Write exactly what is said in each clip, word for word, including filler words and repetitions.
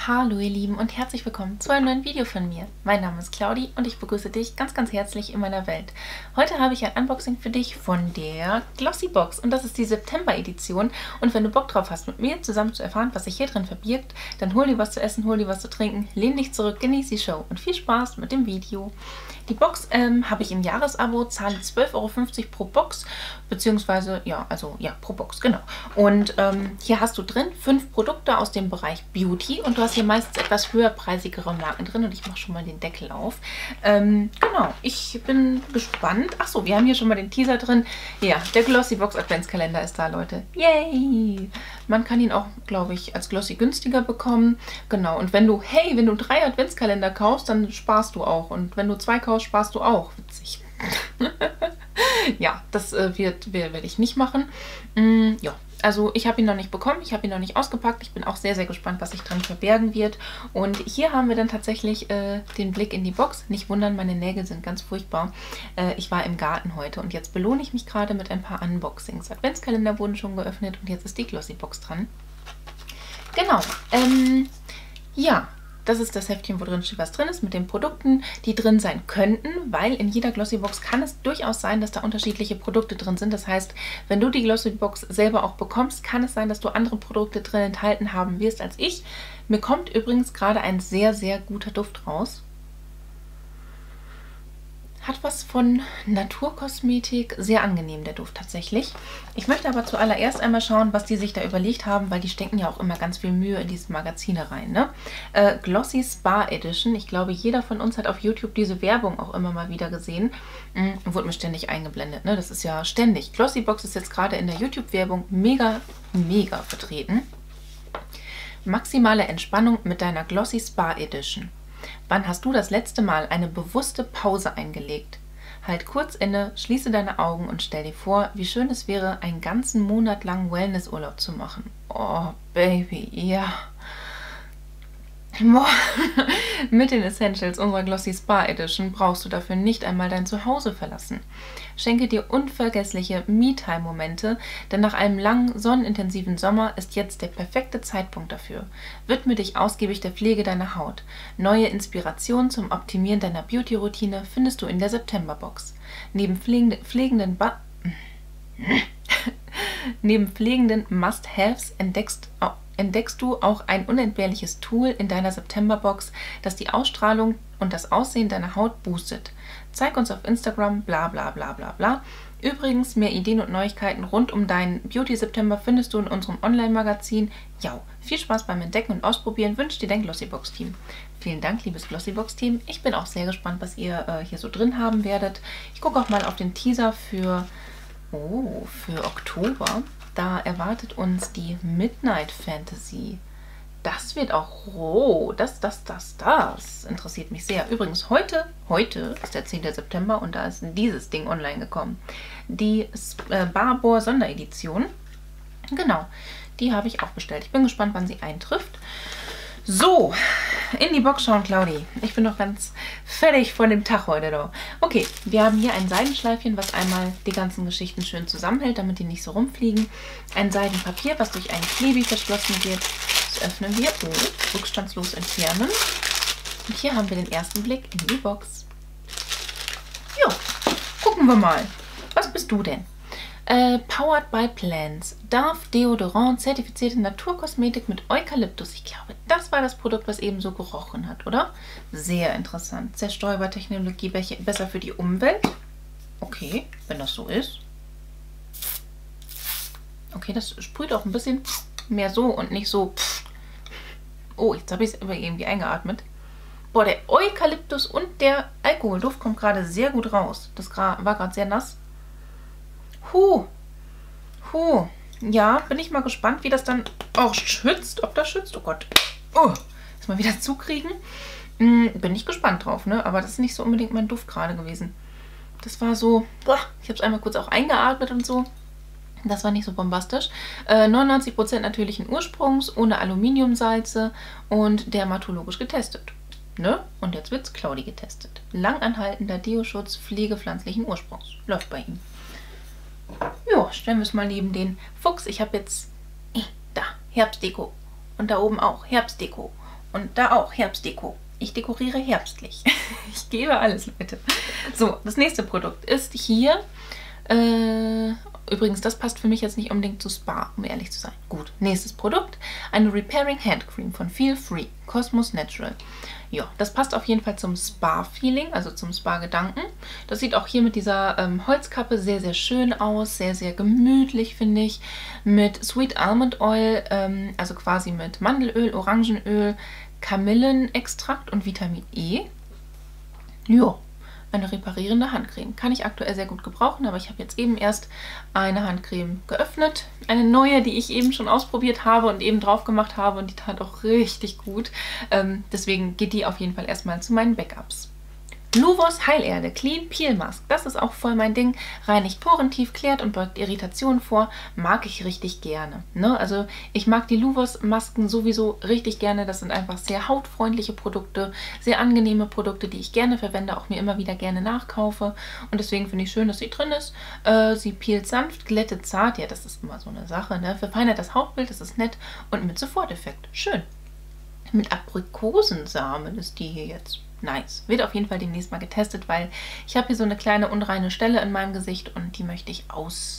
Hallo ihr Lieben und herzlich willkommen zu einem neuen Video von mir. Mein Name ist Claudi und ich begrüße dich ganz ganz herzlich in meiner Welt. Heute habe ich ein Unboxing für dich von der Glossybox und das ist die September-Edition. Und wenn du Bock drauf hast, mit mir zusammen zu erfahren, was sich hier drin verbirgt, dann hol dir was zu essen, hol dir was zu trinken, lehn dich zurück, genieß die Show und viel Spaß mit dem Video. Die Box ähm, habe ich im Jahresabo, zahle zwölf Euro fünfzig pro Box, beziehungsweise, ja, also, ja, pro Box, genau. Und ähm, hier hast du drin fünf Produkte aus dem Bereich Beauty und du hast hier meistens etwas höherpreisigere Marken drin und ich mache schon mal den Deckel auf. Ähm, genau, ich bin gespannt. Achso, wir haben hier schon mal den Teaser drin. Ja, der Glossybox Adventskalender ist da, Leute. Yay! Man kann ihn auch, glaube ich, als Glossy günstiger bekommen. Genau, und wenn du, hey, wenn du drei Adventskalender kaufst, dann sparst du auch. Und wenn du zwei kaufst, sparst du auch. Witzig. Ja, das äh, wird, werde ich nicht machen. Mm, ja, also ich habe ihn noch nicht bekommen, ich habe ihn noch nicht ausgepackt. Ich bin auch sehr, sehr gespannt, was sich drin verbergen wird. Und hier haben wir dann tatsächlich äh, den Blick in die Box. Nicht wundern, meine Nägel sind ganz furchtbar. Äh, ich war im Garten heute und jetzt belohne ich mich gerade mit ein paar Unboxings. Adventskalender wurden schon geöffnet und jetzt ist die Glossybox dran. Genau, ähm, ja. Das ist das Heftchen, wo drin steht, was drin ist, mit den Produkten, die drin sein könnten, weil in jeder Glossybox kann es durchaus sein, dass da unterschiedliche Produkte drin sind. Das heißt, wenn du die Glossybox selber auch bekommst, kann es sein, dass du andere Produkte drin enthalten haben wirst als ich. Mir kommt übrigens gerade ein sehr, sehr guter Duft raus. Hat was von Naturkosmetik, sehr angenehm der Duft tatsächlich. Ich möchte aber zuallererst einmal schauen, was die sich da überlegt haben, weil die stecken ja auch immer ganz viel Mühe in diese Magazine rein. Ne? Äh, Glossy Spa Edition. Ich glaube, jeder von uns hat auf YouTube diese Werbung auch immer mal wieder gesehen. Mhm, wurde mir ständig eingeblendet. Ne? Das ist ja ständig. Glossybox ist jetzt gerade in der YouTube-Werbung mega, mega vertreten. Maximale Entspannung mit deiner Glossy Spa Edition. Wann hast du das letzte Mal eine bewusste Pause eingelegt? Halt kurz inne, schließe deine Augen und stell dir vor, wie schön es wäre, einen ganzen Monat lang Wellnessurlaub zu machen. Oh, Baby, ja. Boah. Mit den Essentials unserer Glossy Spa Edition brauchst du dafür nicht einmal dein Zuhause verlassen. Schenke dir unvergessliche Me-Time-Momente, denn nach einem langen, sonnenintensiven Sommer ist jetzt der perfekte Zeitpunkt dafür. Widme dich ausgiebig der Pflege deiner Haut. Neue Inspirationen zum Optimieren deiner Beauty-Routine findest du in der September-Box. Neben pflegenden, ba Neben pflegenden Must-Haves entdeckst, entdeckst du auch ein unentbehrliches Tool in deiner September-Box, das die Ausstrahlung und das Aussehen deiner Haut boostet. Zeig uns auf Instagram, bla bla bla bla bla. Übrigens, mehr Ideen und Neuigkeiten rund um deinen Beauty-September findest du in unserem Online-Magazin. Ja, viel Spaß beim Entdecken und Ausprobieren wünscht dir dein Glossybox-Team. Vielen Dank, liebes Glossybox-Team. Ich bin auch sehr gespannt, was ihr äh, hier so drin haben werdet. Ich gucke auch mal auf den Teaser für, oh, für Oktober. Da erwartet uns die Midnight Fantasy. Das wird auch roh. Das, das, das, das interessiert mich sehr. Übrigens, heute, heute ist der zehnte September und da ist dieses Ding online gekommen. Die äh, Barbour Sonderedition. Genau, die habe ich auch bestellt. Ich bin gespannt, wann sie eintrifft. So, in die Box schauen, Claudi. Ich bin noch ganz fertig von dem Tag heute. Doch. Okay, wir haben hier ein Seidenschleifchen, was einmal die ganzen Geschichten schön zusammenhält, damit die nicht so rumfliegen. Ein Seidenpapier, was durch einen Klebi verschlossen wird. Das öffnen wir. Oh, rückstandslos entfernen. Und hier haben wir den ersten Blick in die Box. Jo, gucken wir mal. Was bist du denn? Äh, Powered by Plants. Dove Deodorant, zertifizierte Naturkosmetik mit Eukalyptus. Ich glaube, das war das Produkt, was eben so gerochen hat, oder? Sehr interessant. Zerstäubertechnologie besser für die Umwelt. Okay, wenn das so ist. Okay, das sprüht auch ein bisschen mehr so und nicht so. Oh, jetzt habe ich es aber irgendwie eingeatmet. Boah, der Eukalyptus und der Alkoholduft kommt gerade sehr gut raus. Das war gerade sehr nass. Huh. Huh. Ja, bin ich mal gespannt, wie das dann auch schützt. Ob das schützt. Oh Gott. Oh. Jetzt mal wieder zukriegen. Hm, bin ich gespannt drauf, ne? Aber das ist nicht so unbedingt mein Duft gerade gewesen. Das war so. Boah, ich habe es einmal kurz auch eingeatmet und so. Das war nicht so bombastisch. Äh, neunundneunzig Prozent natürlichen Ursprungs, ohne Aluminiumsalze und dermatologisch getestet. Ne? Und jetzt wird es Claudi getestet. Langanhaltender Deo-Schutz pflegepflanzlichen Ursprungs. Läuft bei ihm. Ja, stellen wir es mal neben den Fuchs. Ich habe jetzt äh, da Herbstdeko und da oben auch Herbstdeko Und da auch Herbstdeko. Ich dekoriere herbstlich. Ich gebe alles, Leute. So, das nächste Produkt ist hier. Äh, übrigens, das passt für mich jetzt nicht unbedingt zu Spa, um ehrlich zu sein. Gut, nächstes Produkt. Eine Repairing Hand Cream von Feel Free. Cosmos Natural. Ja, das passt auf jeden Fall zum Spa-Feeling, also zum Spa-Gedanken. Das sieht auch hier mit dieser ähm, Holzkappe sehr, sehr schön aus. Sehr, sehr gemütlich, finde ich. Mit Sweet Almond Oil, ähm, also quasi mit Mandelöl, Orangenöl, Kamillenextrakt und Vitamin E. Ja, eine reparierende Handcreme. Kann ich aktuell sehr gut gebrauchen, aber ich habe jetzt eben erst eine Handcreme geöffnet. Eine neue, die ich eben schon ausprobiert habe und eben drauf gemacht habe und die tat auch richtig gut. Ähm, deswegen geht die auf jeden Fall erstmal zu meinen Backups. Luvos Heilerde Clean Peel Mask. Das ist auch voll mein Ding. Reinigt porentief, klärt und beugt Irritationen vor. Mag ich richtig gerne. Ne? Also ich mag die Luvos Masken sowieso richtig gerne. Das sind einfach sehr hautfreundliche Produkte, sehr angenehme Produkte, die ich gerne verwende, auch mir immer wieder gerne nachkaufe. Und deswegen finde ich schön, dass sie drin ist. Äh, sie peelt sanft, glättet zart. Ja, das ist immer so eine Sache. Ne? Verfeinert das Hautbild, das ist nett. Und mit Soforteffekt. Schön. Mit Aprikosensamen ist die hier jetzt. Nice. Wird auf jeden Fall demnächst mal getestet, weil ich habe hier so eine kleine unreine Stelle in meinem Gesicht und die möchte ich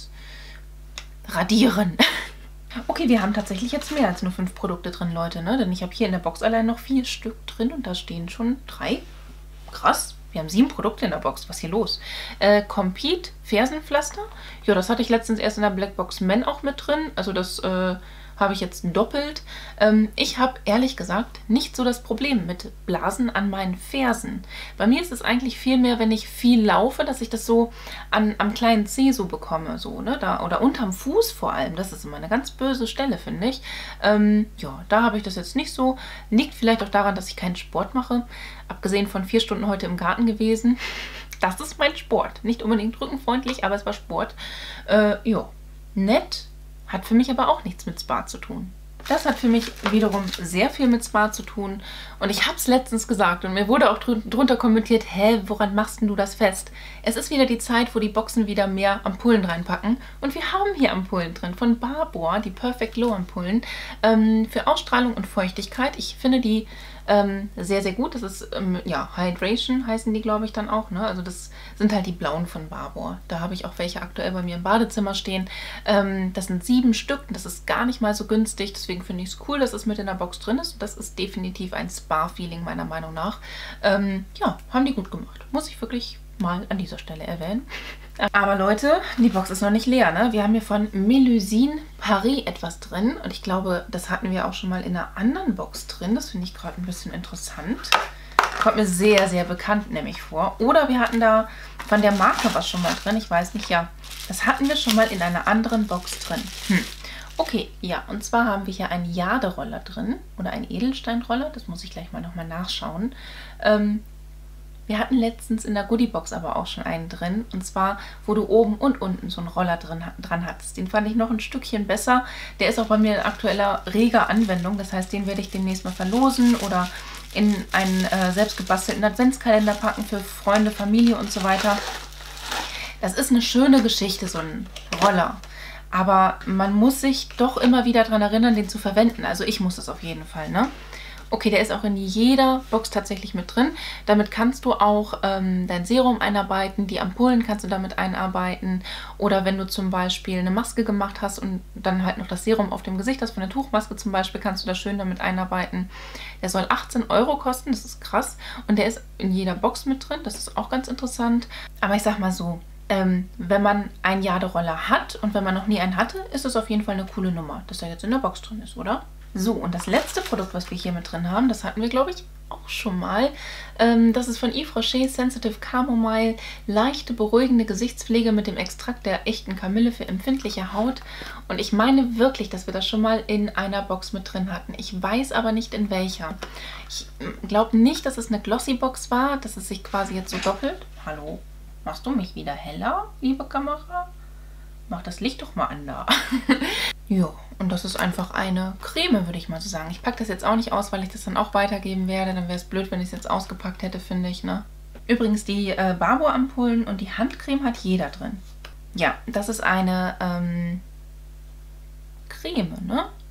ausradieren. Okay, wir haben tatsächlich jetzt mehr als nur fünf Produkte drin, Leute, ne? Denn ich habe hier in der Box allein noch vier Stück drin und da stehen schon drei. Krass. Wir haben sieben Produkte in der Box. Was ist hier los? Äh, Compete Fersenpflaster. Ja, das hatte ich letztens erst in der Blackbox Men auch mit drin. Also das äh, habe ich jetzt doppelt. Ähm, ich habe ehrlich gesagt nicht so das Problem mit Blasen an meinen Fersen. Bei mir ist es eigentlich viel mehr, wenn ich viel laufe, dass ich das so an, am kleinen Zeh so bekomme. So, ne? Da, oder unterm Fuß vor allem. Das ist immer eine ganz böse Stelle, finde ich. Ähm, ja, da habe ich das jetzt nicht so. Liegt vielleicht auch daran, dass ich keinen Sport mache. Abgesehen von vier Stunden heute im Garten gewesen. Das ist mein Sport. Nicht unbedingt rückenfreundlich, aber es war Sport. Äh, ja, nett. Hat für mich aber auch nichts mit Spa zu tun. Das hat für mich wiederum sehr viel mit Spa zu tun. Und ich habe es letztens gesagt und mir wurde auch drun drunter kommentiert, hä, woran machst denn du das fest? Es ist wieder die Zeit, wo die Boxen wieder mehr Ampullen reinpacken. Und wir haben hier Ampullen drin von Barbour, die Perfect Glow Ampullen, ähm, für Ausstrahlung und Feuchtigkeit. Ich finde die ähm, sehr, sehr gut. Das ist, ähm, ja, Hydration heißen die, glaube ich, dann auch. Ne? Also das sind halt die blauen von Barbour. Da habe ich auch welche aktuell bei mir im Badezimmer stehen. Ähm, das sind sieben Stück und das ist gar nicht mal so günstig. Deswegen finde ich es cool, dass es mit in der Box drin ist. Das ist definitiv ein Spa-Feeling meiner Meinung nach. Ähm, ja, haben die gut gemacht. Muss ich wirklich mal an dieser Stelle erwähnen. Aber Leute, die Box ist noch nicht leer, ne? Wir haben hier von Melusine Paris etwas drin. Und ich glaube, das hatten wir auch schon mal in einer anderen Box drin. Das finde ich gerade ein bisschen interessant. Kommt mir sehr, sehr bekannt nämlich vor. Oder wir hatten da von der Marke was schon mal drin. Ich weiß nicht, ja. Das hatten wir schon mal in einer anderen Box drin. Hm. Okay, ja, und zwar haben wir hier einen Jade-Roller drin. Oder einen Edelsteinroller. Das muss ich gleich mal nochmal nachschauen. Ähm... Wir hatten letztens in der Goodiebox aber auch schon einen drin. Und zwar, wo du oben und unten so einen Roller drin, dran hattest. Den fand ich noch ein Stückchen besser. Der ist auch bei mir in aktueller reger Anwendung. Das heißt, den werde ich demnächst mal verlosen oder in einen äh, selbst gebastelten Adventskalender packen für Freunde, Familie und so weiter. Das ist eine schöne Geschichte, so ein Roller. Aber man muss sich doch immer wieder daran erinnern, den zu verwenden. Also ich muss das auf jeden Fall, ne? Okay, der ist auch in jeder Box tatsächlich mit drin. Damit kannst du auch ähm, dein Serum einarbeiten, die Ampullen kannst du damit einarbeiten. Oder wenn du zum Beispiel eine Maske gemacht hast und dann halt noch das Serum auf dem Gesicht hast, von der Tuchmaske zum Beispiel, kannst du das schön damit einarbeiten. Der soll achtzehn Euro kosten, das ist krass. Und der ist in jeder Box mit drin, das ist auch ganz interessant. Aber ich sag mal so, ähm, wenn man einen Jade-Roller hat und wenn man noch nie einen hatte, ist es auf jeden Fall eine coole Nummer, dass er jetzt in der Box drin ist, oder? So, und das letzte Produkt, was wir hier mit drin haben, das hatten wir, glaube ich, auch schon mal. Ähm, das ist von Yves Rocher Sensitive Chamomile, leichte, beruhigende Gesichtspflege mit dem Extrakt der echten Kamille für empfindliche Haut. Und ich meine wirklich, dass wir das schon mal in einer Box mit drin hatten. Ich weiß aber nicht, in welcher. Ich glaube nicht, dass es eine Glossy-Box war, dass es sich quasi jetzt so doppelt. Hallo, machst du mich wieder heller, liebe Kamera? Mach das Licht doch mal an da. Ja, und das ist einfach eine Creme, würde ich mal so sagen. Ich packe das jetzt auch nicht aus, weil ich das dann auch weitergeben werde. Dann wäre es blöd, wenn ich es jetzt ausgepackt hätte, finde ich, ne? Übrigens, die äh, Barbour-Ampullen und die Handcreme hat jeder drin. Ja, das ist eine ähm, Creme, ne?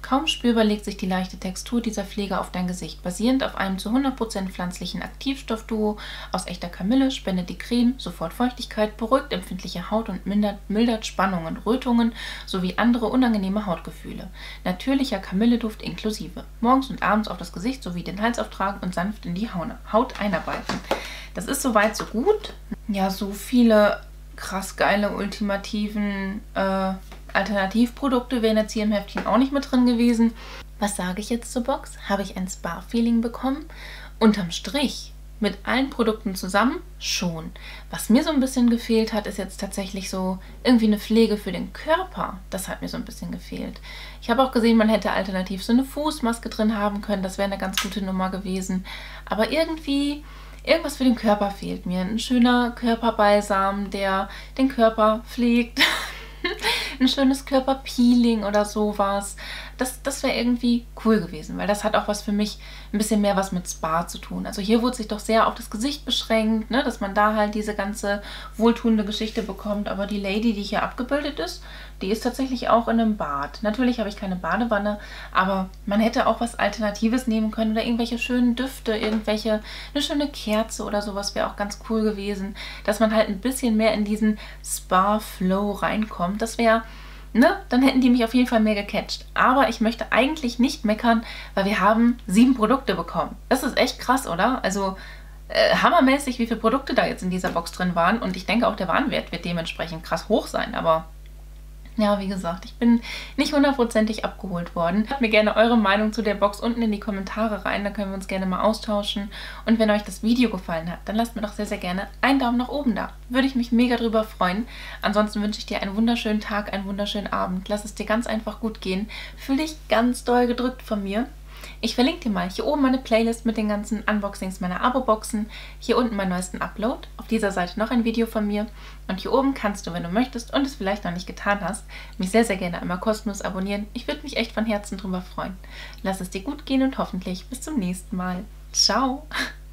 Kaum spürbar legt sich die leichte Textur dieser Pflege auf dein Gesicht. Basierend auf einem zu hundert Prozent pflanzlichen Aktivstoffduo aus echter Kamille spendet die Creme sofort Feuchtigkeit, beruhigt empfindliche Haut und mildert, mildert Spannungen, Rötungen sowie andere unangenehme Hautgefühle. Natürlicher Kamilleduft inklusive. Morgens und abends auf das Gesicht sowie den Hals auftragen und sanft in die Haut einarbeiten. Das ist soweit so gut. Ja, so viele krass geile, ultimativen äh, Alternativprodukte wären jetzt hier im Heftchen auch nicht mit drin gewesen. Was sage ich jetzt zur Box? Habe ich ein Spa-Feeling bekommen? Unterm Strich, mit allen Produkten zusammen, schon. Was mir so ein bisschen gefehlt hat, ist jetzt tatsächlich so irgendwie eine Pflege für den Körper. Das hat mir so ein bisschen gefehlt. Ich habe auch gesehen, man hätte alternativ so eine Fußmaske drin haben können. Das wäre eine ganz gute Nummer gewesen. Aber irgendwie... Irgendwas für den Körper fehlt mir. Ein schöner Körperbalsam, der den Körper pflegt. Ein schönes Körperpeeling oder sowas. Das, das wäre irgendwie cool gewesen, weil das hat auch was für mich ein bisschen mehr was mit Spa zu tun. Also hier wurde sich doch sehr auf das Gesicht beschränkt, ne, dass man da halt diese ganze wohltuende Geschichte bekommt. Aber die Lady, die hier abgebildet ist, die ist tatsächlich auch in einem Bad. Natürlich habe ich keine Badewanne, aber man hätte auch was Alternatives nehmen können oder irgendwelche schönen Düfte, irgendwelche, eine schöne Kerze oder sowas wäre auch ganz cool gewesen, dass man halt ein bisschen mehr in diesen Spa-Flow reinkommt. Das wäre... Ne, dann hätten die mich auf jeden Fall mehr gecatcht. Aber ich möchte eigentlich nicht meckern, weil wir haben sieben Produkte bekommen. Das ist echt krass, oder? Also äh, hammermäßig, wie viele Produkte da jetzt in dieser Box drin waren. Und ich denke auch, der Warenwert wird dementsprechend krass hoch sein. Aber ja, wie gesagt, ich bin nicht hundertprozentig abgeholt worden. Schreibt mir gerne eure Meinung zu der Box unten in die Kommentare rein, da können wir uns gerne mal austauschen. Und wenn euch das Video gefallen hat, dann lasst mir doch sehr, sehr gerne einen Daumen nach oben da. Würde ich mich mega drüber freuen. Ansonsten wünsche ich dir einen wunderschönen Tag, einen wunderschönen Abend. Lass es dir ganz einfach gut gehen. Fühl dich ganz doll gedrückt von mir. Ich verlinke dir mal hier oben meine Playlist mit den ganzen Unboxings meiner Abo-Boxen. Hier unten meinen neuesten Upload. Auf dieser Seite noch ein Video von mir. Und hier oben kannst du, wenn du möchtest und es vielleicht noch nicht getan hast, mich sehr, sehr gerne einmal kostenlos abonnieren. Ich würde mich echt von Herzen drüber freuen. Lass es dir gut gehen und hoffentlich bis zum nächsten Mal. Ciao!